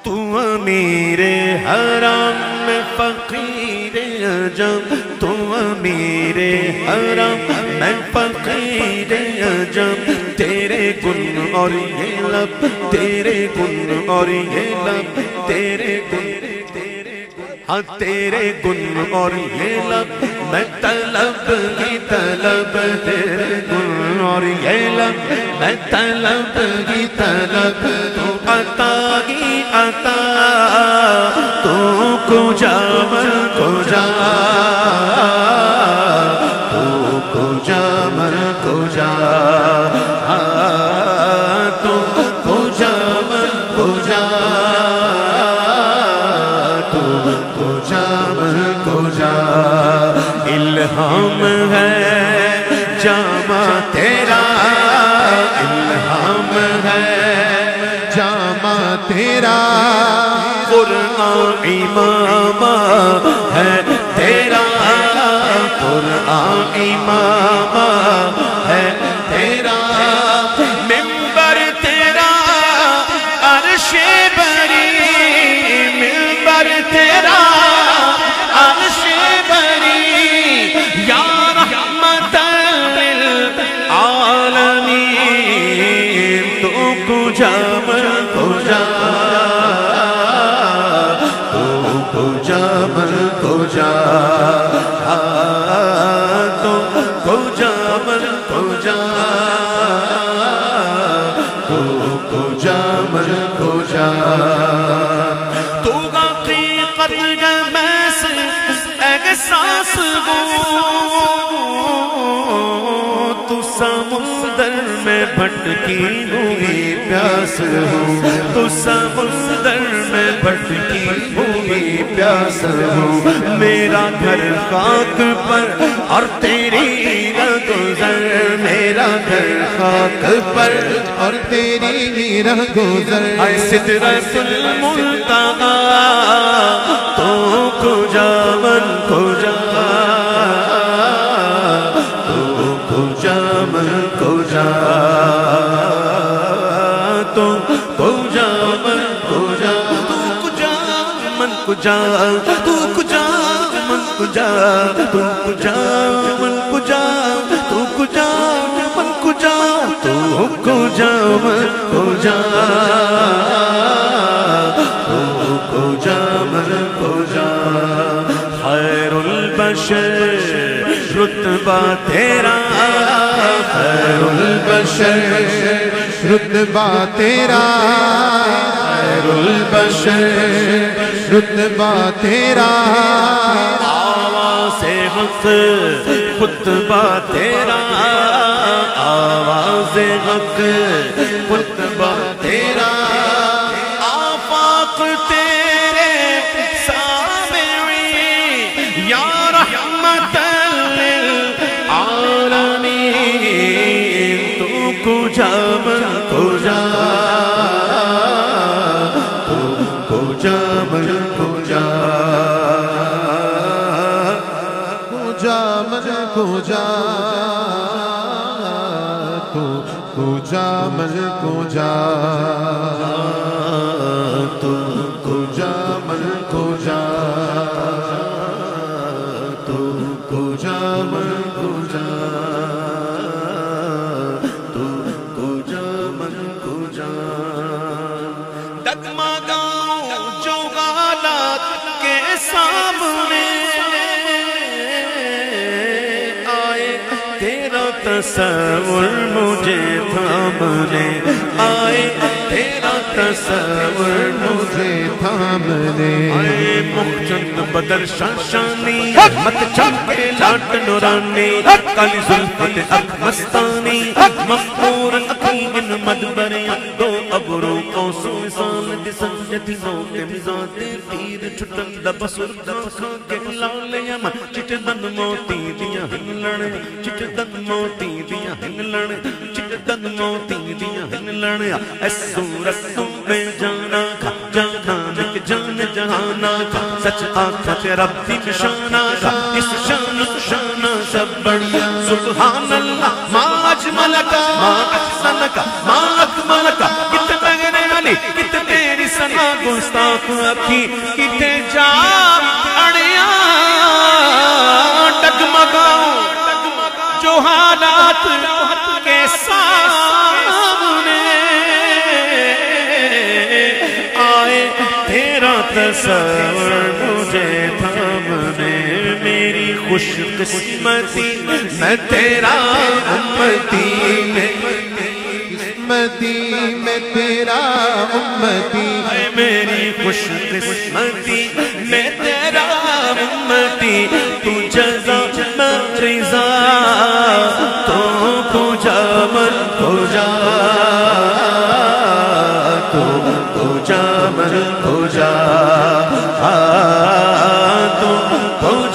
تو امیر حرم میں فقیر عجم، تو امیر حرم میں فقیر عجم، تیرے گن اور یہ لب، تیرے گن اور یہ لب، تیرے گن، ہاں تیرے گن اور یہ لب، میں طلب کی طلب، تیرے گن اور یہ لب، میں طلب کی طلب، تو عطا کی عطا، تو کجا من کجا، تو کجا من کجا، تو کجا من کجا، تو کجا من کجا، الہام ہے جامع تیرا، الہام ہے جامع تیرا، قرآن امام ہے تیرا، قرآن امام ہے تیرا، منبر تیرا عرش بری، منبر تیرا عرش بری، یا رحمت للعالمین، تو کجا من کجا، تو کجا من کجا، تو کجا من کجا، تو کجا من کجا، تو حقیقت میں سے احساس ہو، تو سمندر میں بھٹکی ہوئی پیاس ہو، تو سمندر میں بھٹکی ہوئی پیاس ہو، میرا گھر خاک پر اور تیری رہگزر، میرا گھر خاک پر اور تیری رہگزر، اے سدرۃ المنتہی، تو کجا من کجا، تو کجا من کجا، تو کجا من کجا، تو کجا من کجا، تو کجا من کجا، تو کجا من کجا، تو کجا من کجا، تو کجا من کجا، تو کجا من کجا، خیر البشر رتبہ تیرا، خیر البشر رتبہ تیرا، خیر البشر رتبہ تیرا، آواز حق خطبہ تیرا، آواز حق خطبہ تیرا، آفاق تیرے سامعی، یا رحمت للعالمین، تو کجا من کجا، تو کجا من کجا، کجا من کجا، تو کجا من کجا، تو کجا من کجا، تو کجا من کجا، تو کجا من کجا، ڈگمگاؤں جو حالات کے سامنے آئے، تیرا تصور مجھے تھامنے آئے، تیرا تصور مجھے تھامنے آئے، مخچند بدر شاشانی، مت چمکے لاٹ نورانی، کالی زلفت اک مستانی، مخمور اکین مدبر دو ابرو قوسو سال دسن جتنوں کے مزاتے تیر چھٹن دبسر دکھا کے لال یمن، چٹ دن موتی دیا ہنلن، چٹ دن موتی دیا ہنلن، چٹ دن موتی دیا ہنلن، ایسو رسو میں جانا کھا، جانا نک جان جہانا کھا، سچ آنکھا تیرا بھی نشانہ کھا، اس شان شانہ سب بڑھیا، سبحان اللہ ما اجملکا ما احسنکا ما اکملکا، کت لگنے والی کت تیری سنا گستاخ اکھی کتے جا اڑیا ڈگمگاؤں جو حالات کے سامنے آئے تیرا تصور مجھے تھامنے میری خوش قسمتی میں تیرا امتی میں تیرا امتی میری خوش قسمتی میں تیرا امتی تو جزا میں رضا تو کجا من کجا تو کجا من کجا تو